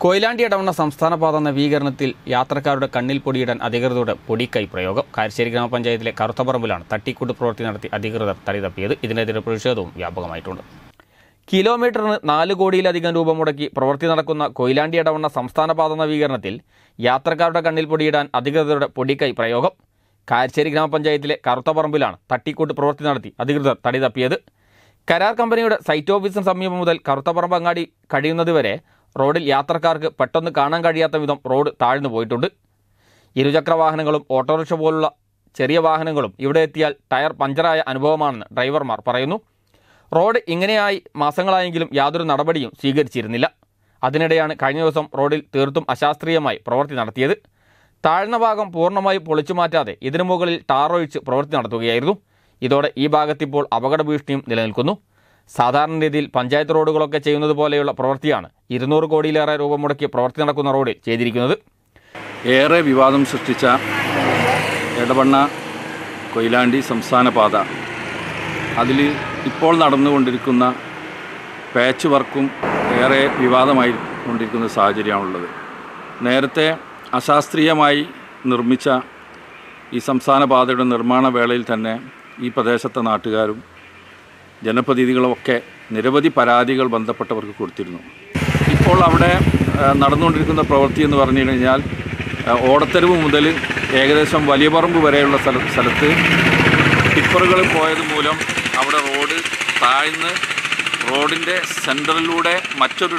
കൊയിലാണ്ടി ഇടവണ്ണ സംസ്ഥാനപാത നവീകരണത്തിൽ യാത്രക്കാരുടെ കണ്ണിൽ പൊടിയിടാൻ അധികൃതരുടെ പൊടിക്കൈ പ്രയോഗം. കാരശ്ശേരി ഗ്രാമപഞ്ചായത്തിലെ കറുത്തപറമ്പിലാണ് തട്ടിക്കൂട്ട് പ്രവൃത്തി നടത്തി അധികൃതർ തടിതപ്പിയത്. ഇതിനെതിരെ പ്രതിഷേധവും വ്യാപകമായിട്ടുണ്ട്. കിലോമീറ്ററിന് 4 കോടിയിലധികം രൂപ മുടക്കി പ്രവൃത്തി നടക്കുന്ന കൊയിലാണ്ടി ഇടവണ്ണ സംസ്ഥാനപാത നവീകരണത്തിൽ യാത്രക്കാരുടെ കണ്ണിൽ പൊടിയിടാൻ അധികൃതരുടെ പൊടിക്കൈ പ്രയോഗം. കാരശ്ശേരി ഗ്രാമപഞ്ചായത്തിലെ കറുത്തപറമ്പിലാണ് തട്ടിക്കൂട്ട് പ്രവൃത്തി നടത്തി അധികൃതർ തടിതപ്പിയത്. കരാർ കമ്പനിയുടെ സൈറ്റ് ഓഫീസിന് സമീപം മുതൽ കറുത്തപറമ്പ് അങ്ങാടി കഴിയുന്നതുവരെ റോഡിൽ യാത്രക്കാർക്ക് പെട്ടെന്ന് കാണാൻ കഴിയാത്ത വിധം റോഡ് താഴ്ന്നു പോയിട്ടുണ്ട്. ഇരുചക്ര വാഹനങ്ങളും ഓട്ടോറിക്ഷ പോലുള്ള ചെറിയ വാഹനങ്ങളും ഇവിടെ എത്തിയാൽ ടയർ പഞ്ചറായ അനുഭവമാണെന്ന് ഡ്രൈവർമാർ പറയുന്നു. റോഡ് ഇങ്ങനെയായി മാസങ്ങളായെങ്കിലും യാതൊരു നടപടിയും സ്വീകരിച്ചിരുന്നില്ല. അതിനിടെയാണ് കഴിഞ്ഞ ദിവസം റോഡിൽ തീർത്തും അശാസ്ത്രീയമായി പ്രവൃത്തി നടത്തിയത്. താഴ്ന്ന ഭാഗം പൂർണ്ണമായി പൊളിച്ചു മാറ്റാതെ ഇതിനു മുകളിൽ ടാറൊഴിച്ച് പ്രവൃത്തി നടത്തുകയായിരുന്നു. ഇതോടെ ഈ ഭാഗത്തിപ്പോൾ അപകട ഭീഷണിയും നിലനിൽക്കുന്നു. സാധാരണ രീതിയിൽ പഞ്ചായത്ത് റോഡുകളൊക്കെ ചെയ്യുന്നത് പോലെയുള്ള പ്രവൃത്തിയാണ് 200 കോടിയിലേറെ രൂപ മുടക്കി പ്രവൃത്തി നടക്കുന്ന റോഡിൽ ചെയ്തിരിക്കുന്നത്. ഏറെ വിവാദം സൃഷ്ടിച്ച ഇടവണ്ണ കൊയിലാണ്ടി സംസ്ഥാന പാത, അതിൽ ഇപ്പോൾ നടന്നുകൊണ്ടിരിക്കുന്ന പാച്ച് വർക്കും ഏറെ വിവാദമായി കൊണ്ടിരിക്കുന്ന സാഹചര്യമാണുള്ളത്. നേരത്തെ അശാസ്ത്രീയമായി നിർമ്മിച്ച ഈ സംസ്ഥാന പാതയുടെ നിർമ്മാണ വേളയിൽ തന്നെ ഈ പ്രദേശത്തെ നാട്ടുകാരും ജനപ്രതിനിധികളുമൊക്കെ നിരവധി പരാതികൾ ബന്ധപ്പെട്ടവർക്ക് കൊടുത്തിരുന്നു. ഇപ്പോൾ അവിടെ നടന്നുകൊണ്ടിരിക്കുന്ന പ്രവൃത്തി എന്ന് പറഞ്ഞു കഴിഞ്ഞാൽ ഓടത്തെരുവ് മുതൽ ഏകദേശം വലിയ പറമ്പ് വരെയുള്ള സ്ഥലത്ത് ടിപ്പറുകൾ പോയത് മൂലം അവിടെ റോഡ് താഴ്ന്ന് റോഡിൻ്റെ സെൻറ്ററിലൂടെ മറ്റൊരു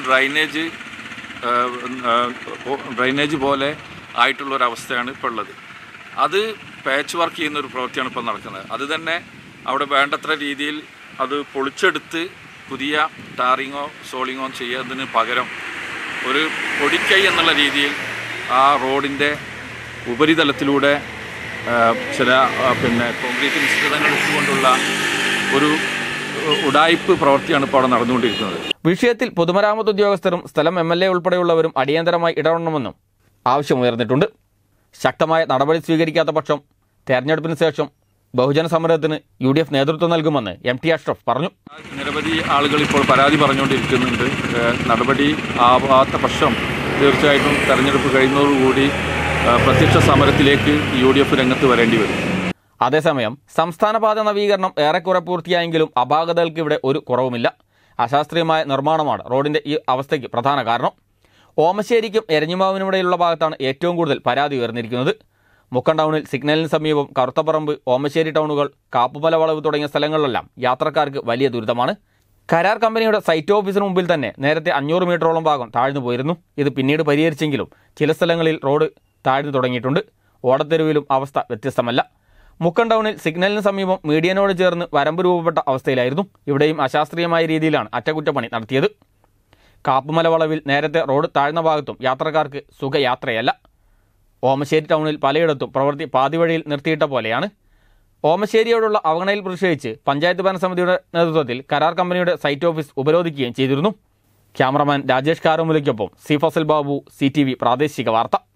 ഡ്രൈനേജ് പോലെ ആയിട്ടുള്ളൊരവസ്ഥയാണ് ഇപ്പോൾ ഉള്ളത്. അത് പാച്ച് വർക്ക് ചെയ്യുന്നൊരു പ്രവൃത്തിയാണ് ഇപ്പോൾ നടക്കുന്നത്. അത് തന്നെ അവിടെ വേണ്ടത്ര രീതിയിൽ അത് പൊളിച്ചെടുത്ത് പുതിയ ടാറിങ്ങോ സോളിങ്ങോ ചെയ്യുന്നതിന് പകരം ഒരു പൊടിക്കൈ എന്നുള്ള രീതിയിൽ ആ റോഡിൻ്റെ ഉപരിതലത്തിലൂടെ ചില കോൺക്രീറ്റ് മിശ്രിതങ്ങൾ ഇട്ടുകൊണ്ടുള്ള ഒരു ഉഡായിപ്പ് പ്രവൃത്തിയാണ് ഇപ്പോൾ അവിടെ നടന്നുകൊണ്ടിരിക്കുന്നത്. വിഷയത്തിൽ പൊതുമരാമത്ത് ഉദ്യോഗസ്ഥരും സ്ഥലം MLA ഉൾപ്പെടെയുള്ളവരും അടിയന്തരമായി ഇടപെടണമെന്നും ആവശ്യമുയർന്നിട്ടുണ്ട്. ശക്തമായ നടപടി സ്വീകരിക്കാത്ത പക്ഷം തെരഞ്ഞെടുപ്പിന് ശേഷം ബഹുജന സമരത്തിന് UDF നേതൃത്വം നൽകുമെന്ന് MT അഷ്റഫ് പറഞ്ഞു. നിരവധി ആളുകൾ ഇപ്പോൾ പരാതി പറഞ്ഞുകൊണ്ടിരിക്കുന്നുണ്ട്. നടപടി ആവാത്ത പക്ഷം തീർച്ചയായിട്ടും തെരഞ്ഞെടുപ്പ് കഴിയുന്നതോടുകൂടി പ്രത്യക്ഷ സമരത്തിലേക്ക് UDF രംഗത്ത് വരേണ്ടി വരും. അതേസമയം സംസ്ഥാനപാത നവീകരണം ഏറെക്കുറെ പൂർത്തിയായെങ്കിലും അപാകതകൾക്ക് ഇവിടെ ഒരു കുറവുമില്ല. അശാസ്ത്രീയമായ നിർമ്മാണമാണ് റോഡിന്റെ ഈ അവസ്ഥയ്ക്ക് പ്രധാന കാരണം. ഓമശ്ശേരിക്കും എരഞ്ഞിമാവിനുമിടയിലുള്ള ഭാഗത്താണ് ഏറ്റവും കൂടുതൽ പരാതി ഉയർന്നിരിക്കുന്നത്. മുക്കം ടൗണിൽ സിഗ്നലിന് സമീപം കറുത്തപറമ്പ്, ഓമശ്ശേരി ടൗണുകൾ, കാപ്പുമല വളവ് തുടങ്ങിയ സ്ഥലങ്ങളിലെല്ലാം യാത്രക്കാർക്ക് വലിയ ദുരിതമാണ്. കരാർ കമ്പനിയുടെ സൈറ്റ് ഓഫീസിന് മുമ്പിൽ തന്നെ നേരത്തെ 500 മീറ്ററോളം ഭാഗം താഴ്ന്നു പോയിരുന്നു. ഇത് പിന്നീട് പരിഹരിച്ചെങ്കിലും ചില സ്ഥലങ്ങളിൽ റോഡ് താഴ്ന്നു തുടങ്ങിയിട്ടുണ്ട്. ഓടത്തെരുവിലും അവസ്ഥ വ്യത്യസ്തമല്ല. മുക്കം ടൗണിൽ സിഗ്നലിന് സമീപം മീഡിയനോട് ചേർന്ന് വരമ്പ് രൂപപ്പെട്ട അവസ്ഥയിലായിരുന്നു. ഇവിടെയും അശാസ്ത്രീയമായ രീതിയിലാണ് അറ്റകുറ്റപ്പണി നടത്തിയത്. കാപ്പുമല വളവിൽ നേരത്തെ റോഡ് താഴ്ന്ന ഭാഗത്തും യാത്രക്കാർക്ക് സുഖയാത്രയല്ല. ഓമശ്ശേരി ടൗണിൽ പലയിടത്തും പ്രവൃത്തി പാതിവഴിയിൽ നിർത്തിയിട്ട പോലെയാണ്. ഓമശ്ശേരിയോടുള്ള അവഗണനയിൽ പ്രതിഷേധിച്ച് പഞ്ചായത്ത് ഭരണസമിതിയുടെ നേതൃത്വത്തിൽ കരാർ കമ്പനിയുടെ സൈറ്റ് ഓഫീസ് ഉപരോധിക്കുകയും ചെയ്തിരുന്നു. ക്യാമറമാൻ രാജേഷ് കാരമുലയ്ക്കൊപ്പം സി ഫസൽ ബാബു, CTV പ്രാദേശിക വാർത്ത.